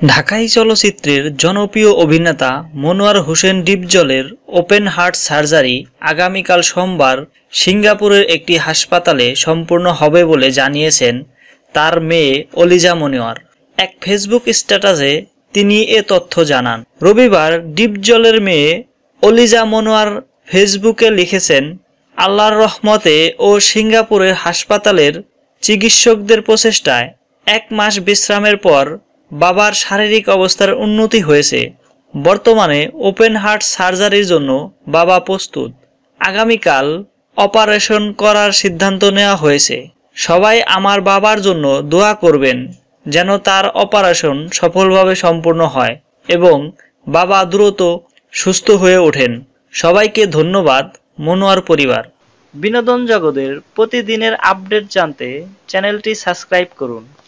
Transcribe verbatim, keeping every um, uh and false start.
ঢাকাই চলচ্চিত্রের জনপ্রিয় অভিনেতা মনোয়ার হোসেন ডিপজলের ওপেন হার্ট সার্জারি আগামীকাল সোমবার সিঙ্গাপুরের একটি হাসপাতালে সম্পূর্ণ হবে বলে জানিয়েছেন তার মেয়ে অলিজা মনোয়ার। এক ফেসবুক স্ট্যাটাসে তিনি এ তথ্য জানান। রবিবার ডিপজলের মেয়ে অলিজা মনোয়ার ফেসবুকে লিখেছেন, আল্লাহর রহমতে ও সিঙ্গাপুরের হাসপাতালের চিকিৎসকদের প্রচেষ্টায় এক মাস বিশ্রামের পর বাবার শারীরিক অবস্থার উন্নতি হয়েছে। বর্তমানে ওপেন হার্ট সার্জারির জন্য বাবা প্রস্তুত। আগামীকাল অপারেশন করার সিদ্ধান্ত নেওয়া হয়েছে। সবাই আমার বাবার জন্য দোয়া করবেন যেন তার অপারেশন সফলভাবে সম্পূর্ণ হয় এবং বাবা দ্রুত সুস্থ হয়ে ওঠেন। সবাইকে ধন্যবাদ। মনোয়ার পরিবার। বিনোদন জগতের প্রতিদিনের আপডেট জানতে চ্যানেলটি সাবস্ক্রাইব করুন।